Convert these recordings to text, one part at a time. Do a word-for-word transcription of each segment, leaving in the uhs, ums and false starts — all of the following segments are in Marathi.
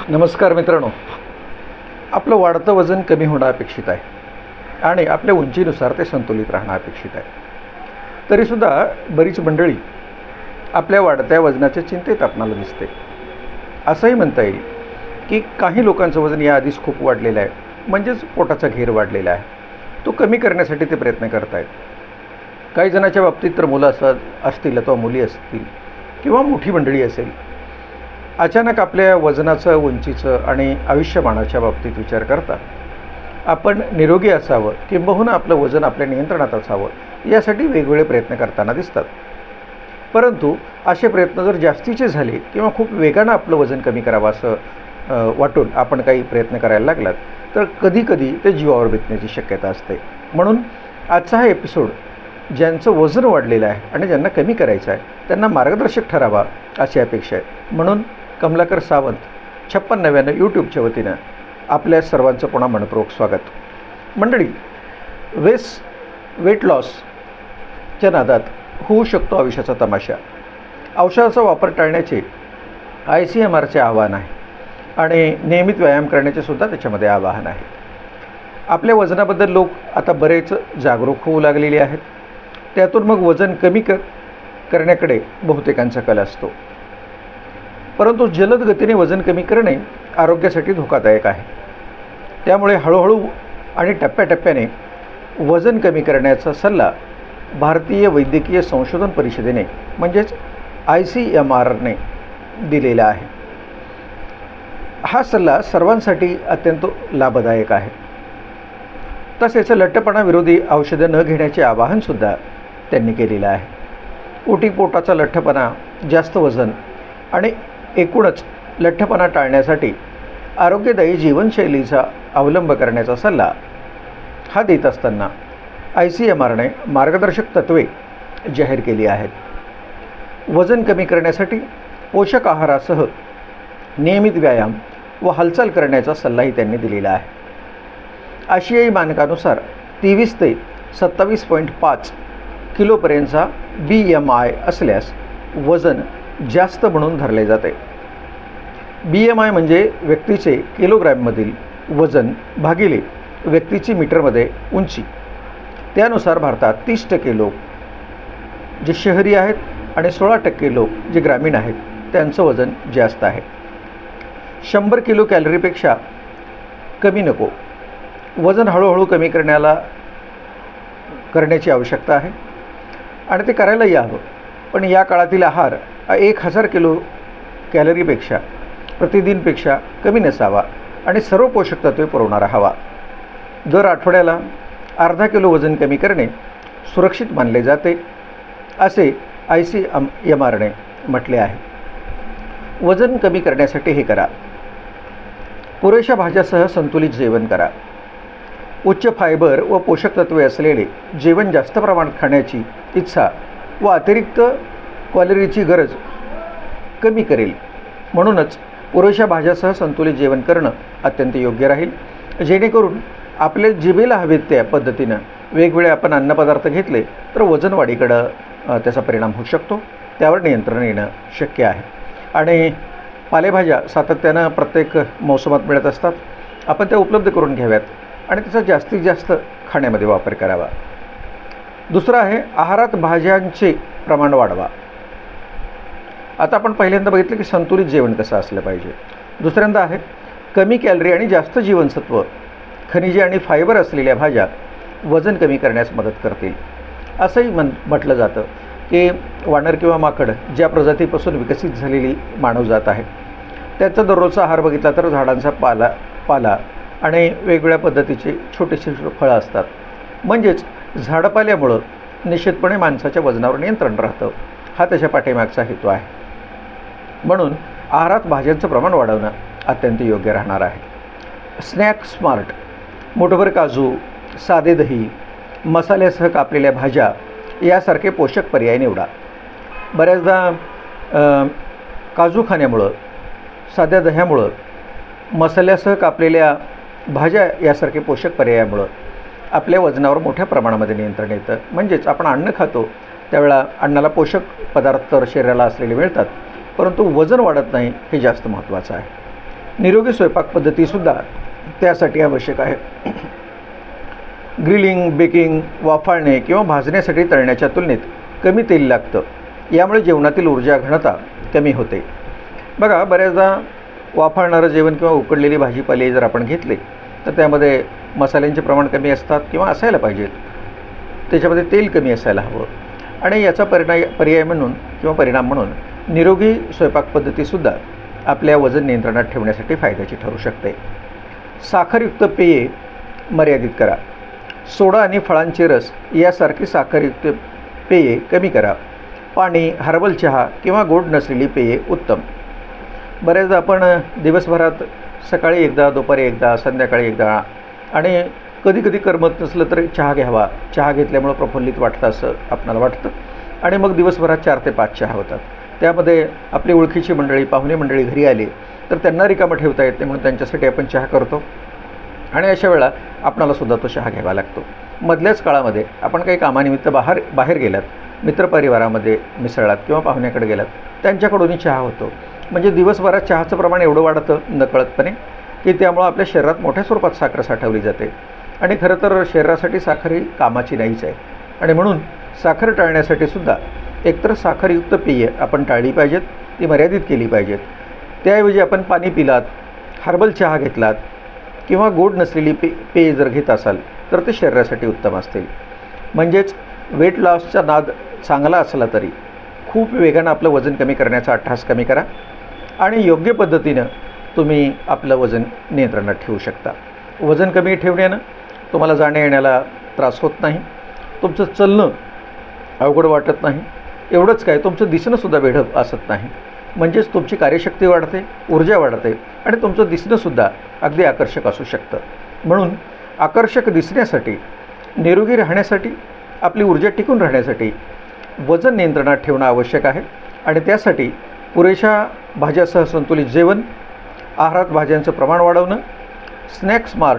नमस्कार मित्रांनो, आपलं वाढतं वजन कमी होणं अपेक्षित आहे आणि आपल्या उंचीनुसार ते संतुलित राहणं अपेक्षित आहे. तरीसुद्धा बरीच मंडळी आपल्या वाढत्या वजनाच्या चिंतेत आपणाला दिसते. असंही म्हणता येईल की काही लोकांचं वजन याआधीच खूप वाढलेलं आहे, म्हणजेच पोटाचा घेर वाढलेला आहे. तो कमी करण्यासाठी ते प्रयत्न करत आहेत. काही जणांच्या बाबतीत तर मुलं असत असतील अथवा मुली असतील किंवा मोठी मंडळी असेल, अचानक आपल्या वजनाचं, उंचीचं आणि आयुष्यमानाच्या बाबतीत विचार करता आपण निरोगी असावं किंबहुना आपलं वजन आपल्या नियंत्रणात असावं यासाठी वेगवेगळे प्रयत्न करताना दिसतात. परंतु असे प्रयत्न जर जास्तीचे झाले किंवा खूप वेगानं आपलं वजन कमी करावं असं वाटून आपण काही प्रयत्न करायला लागलात तर कधीकधी ते जीवावर बेतण्याची शक्यता असते. म्हणून आजचा हा एपिसोड ज्यांचं वजन वाढलेलं आहे आणि ज्यांना कमी करायचं आहे त्यांना मार्गदर्शक ठरावा अशी अपेक्षा आहे. म्हणून कमलाकर सावंत छप्पन नव्याण्णव यूट्यूबच्या वतीनं आपल्या सर्वांचं पुन्हा मनपूर्वक स्वागत. मंडळी, वेस वेट लॉसच्या नादात होऊ शकतो आयुष्याचा तमाशा. औषधाचा वापर टाळण्याचे आय सी एम आरचे आवाहन आहे आणि नियमित व्यायाम करण्याचे सुद्धा त्याच्यामध्ये आवाहन आहे. आपल्या वजनाबद्दल लोक आता बरेच जागरूक होऊ लागलेले आहेत. त्यातून मग वजन कमी कर करण्याकडे बहुतेकांचा कल असतो. परंतु जलद गतीने वजन कमी करणे आरोग्यासाठी धोकादायक आहे. त्यामुळे हळूहळू आणि टप्प्याटप्प्याने वजन कमी करण्याचा सल्ला भारतीय वैद्यकीय संशोधन परिषदेने म्हणजेच आय सी एम आरने दिलेला आहे. हा सल्ला सर्वांसाठी अत्यंत लाभदायक आहे. तसेच लठ्ठपणाविरोधी औषधं न घेण्याचे आवाहनसुद्धा त्यांनी केलेलं आहे. ओटीपोटाचा लठ्ठपणा, जास्त वजन आणि एकूणच लठ्ठपणा टाळण्यासाठी आरोग्यदायी जीवनशैलीचा अवलंब करण्याचा सल्ला हा देत असताना आय सी एम आरने मार्गदर्शक तत्त्वे जाहीर केली आहेत. वजन कमी करण्यासाठी पोषक आहारासह नियमित व्यायाम व हालचाल करण्याचा सल्लाही त्यांनी दिलेला आहे. आशियाई मानकानुसार तेवीस ते सत्तावीस पॉईंट पाच किलोपर्यंतचा बी एम आय असल्यास वजन जास्त म्हणून धरले जाते. बी एम आय म्हणजे व्यक्तीचे किलोग्रॅममधील वजन भागिले व्यक्तीची मीटरमध्ये उंची. त्यानुसार भारतात तीस टक्के लोक जे शहरी आहेत आणि सोळा टक्के लोक जे ग्रामीण आहेत त्यांचं वजन जास्त आहे. शंभर किलो कॅलरीपेक्षा कमी नको. वजन हळूहळू कमी करण्याला करण्याची आवश्यकता आहे आणि ते करायलाही हवं. पण या काळातील आहार एक हजार किलो कॅलरीपेक्षा प्रतिदिनपेक्षा कमी नसावा आणि सर्व पोषक तत्त्वे पुरवणारा हवा. दर आठवड्याला अर्धा किलो वजन कमी करणे सुरक्षित मानले जाते असे आय सी एम आरने म्हटले आहे. वजन कमी करण्यासाठी हे करा: पुरेशा भाज्यासह संतुलित जेवण करा. उच्च फायबर व पोषक तत्त्वे असलेले जेवण जास्त प्रमाणात खाण्याची इच्छा व अतिरिक्त कॅलरीची गरज कमी करेल. म्हणूनच पुरेशा भाज्यासह संतुलित जेवण करणं अत्यंत योग्य राहील, जेणेकरून आपल्या जिभेला हवेत त्या पद्धतीनं वेगवेगळे आपण अन्नपदार्थ घेतले तर वजन वाढीकडं त्याचा परिणाम होऊ शकतो. त्यावर नियंत्रण येणं शक्य आहे. आणि पालेभाज्या सातत्यानं प्रत्येक मोसमात मिळत असतात. आपण त्या उपलब्ध करून घ्याव्यात आणि त्याचा जास्तीत जास्त खाण्यामध्ये वापर करावा. दुसरं आहे आहारात भाज्यांचे प्रमाण वाढवा. आता आपण पहिल्यांदा बघितलं की संतुलित जेवण कसं असलं पाहिजे. दुसऱ्यांदा आहे कमी कॅलरी आणि जास्त जीवनसत्व, खनिजे आणि फायबर असलेल्या भाज्या वजन कमी करण्यास मदत करतील. असंही म्हण म्हटलं जातं की वानर किंवा माकड ज्या प्रजातीपासून विकसित झालेली मानवजात आहे त्याचा दररोजचा आहार बघितला तर झाडांचा पाला पाला आणि वेगवेगळ्या पद्धतीचे छोटेसे फळं असतात. म्हणजेच झाडपाल्यामुळं निश्चितपणे माणसाच्या वजनावर नियंत्रण राहतं. हा त्याच्या पाठीमागचा हेतू आहे. म्हणून आहारात भाज्यांचं प्रमाण वाढवणं अत्यंत योग्य राहणार आहे. स्नॅक स्मार्ट: मुठभर काजू, साधे दही, मसाल्यासह कापलेल्या भाज्या यासारखे पोषक पर्याय निवडा. बऱ्याचदा काजू खाण्यामुळं, साध्या दह्यामुळं, मसाल्यासह कापलेल्या भाज्या यासारखे पोषक पर्यायामुळं आपल्या वजनावर मोठ्या प्रमाणामध्ये नियंत्रण येतं. म्हणजेच आपण अन्न खातो त्यावेळा अन्नाला पोषक पदार्थ शरीराला असलेले मिळतात, परंतु वजन वाढत नाही, हे जास्त महत्त्वाचं आहे. निरोगी स्वयंपाक पद्धतीसुद्धा त्यासाठी आवश्यक आहे. ग्रिलिंग, बेकिंग, वाफाळणे किंवा भाजण्यासाठी तळण्याच्या तुलनेत कमी तेल लागतं. यामुळे जेवणातील ऊर्जा घनता कमी होते. बघा, बऱ्याचदा वाफाळणारं जेवण किंवा उकडलेली भाजीपाले जर आपण घेतले तर त्यामध्ये मसाल्यांचे प्रमाण कमी असतात किंवा असायला पाहिजेत. त्याच्यामध्ये तेल कमी असायला हवं. आणि याचा परिणाम पर्याय म्हणून किंवा परिणाम म्हणून निरोगी स्वयंपाक पद्धतीसुद्धा आपल्या वजन नियंत्रणात ठेवण्यासाठी फायद्याची ठरू शकते. साखरयुक्त पेये मर्यादित करा. सोडा आणि फळांचे रस यासारखी साखरयुक्त पेये कमी करा. पाणी, हर्बल चहा किंवा गोड नसलेली पेये उत्तम. बऱ्याचदा आपण दिवसभरात सकाळी एकदा, दुपारी एकदा, संध्याकाळी एकदा आणि कधी कधी करमत नसलं तर चहा घ्यावा. चहा घेतल्यामुळं प्रफुल्लित वाटतं असं आपणाला वाटतं आणि मग दिवसभरात चार ते पाच चहा होतात. त्यामध्ये आपली ओळखीची मंडळी, पाहुणे मंडळी घरी आली तर त्यांना रिकामं ठेवता येते म्हणून त्यांच्यासाठी आपण चहा करतो आणि अशा वेळा आपणालासुद्धा तो चहा घ्यावा लागतो. मधल्याच काळामध्ये आपण काही कामानिमित्त बाहेर बाहेर गेलात, मित्रपरिवारामध्ये मिसळलात किंवा पाहुण्याकडे गेलात, त्यांच्याकडूनही चहा होतो. म्हणजे दिवसभरात चहाचं प्रमाण एवढं वाढतं नकळतपणे की त्यामुळं आपल्या शरीरात मोठ्या स्वरूपात साखर साठवली जाते आणि खरं तर शरीरासाठी साखर ही कामाची नाहीच आहे. आणि म्हणून साखर टाळण्यासाठी सुद्धा एकतर साखरयुक्त पेये आपण टाळली पाहिजेत, ती मर्यादित केली पाहिजेत. त्याऐवजी आपण पाणी पिलात, हर्बल चहा घेतलात किंवा गोड नसलेली पे पेय जर घेत असाल तर ते शरीरासाठी उत्तम असतील. म्हणजेच वेट लॉसचा नाद चांगला असला तरी खूप वेगानं आपलं वजन कमी करण्याचा अट्टहास कमी करा आणि योग्य पद्धतीनं तुम्ही आपलं वजन नियंत्रणात ठेवू शकता. वजन कमी ठेवण्यानं तुम्हाला जाण्या येण्याला त्रास होत नाही, तुमचं चलणं अवघड वाटत नाही, एवढंच काय तुमचं दिसणंसुद्धा वेढं असत नाही. म्हणजेच तुमची कार्यशक्ती वाढते, ऊर्जा वाढते आणि तुमचं दिसणंसुद्धा अगदी आकर्षक असू शकतं. म्हणून आकर्षक दिसण्यासाठी, निरोगी राहण्यासाठी, आपली ऊर्जा टिकून राहण्यासाठी वजन नियंत्रणात ठेवणं आवश्यक आहे आणि त्यासाठी पुरेशा भाज्यासह संतुलित जेवण, आहारात भाज्यांचं प्रमाण वाढवणं, स्नॅक स्मार्ट,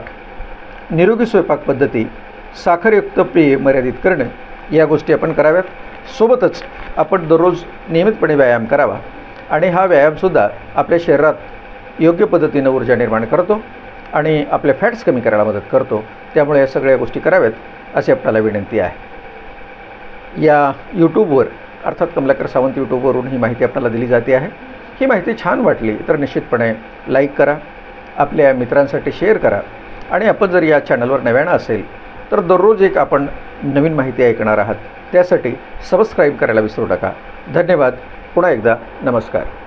निरोगी स्वयंपाक पद्धती, साखरयुक्त पेय मर्यादित करणं या गोष्टी आपण कराव्यात. सोबतच आपण दररोज नियमितपणे व्यायाम करावा आणि हा व्यायामसुद्धा आपल्या शरीरात योग्य पद्धतीनं ऊर्जा निर्माण करतो आणि आपले फॅट्स कमी करायला मदत करतो. त्यामुळे या सगळ्या गोष्टी कराव्यात अशी आपल्याला विनंती आहे. या यूट्यूबवर अर्थात कमलाकर सावंत यूट्यूबवरून ही माहिती आपल्याला दिली जाते आहे. ही माहिती छान वाटली तर निश्चितपणे लाईक करा, आपल्या मित्रांसाठी शेअर करा आणि आपण जर या चॅनलवर नव्यानं असेल तर दररोज एक आपण नवीन माहिती ऐकणार आहात. त्यासाठी सबस्क्राईब करायला विसरू नका. धन्यवाद. पुन्हा एकदा नमस्कार.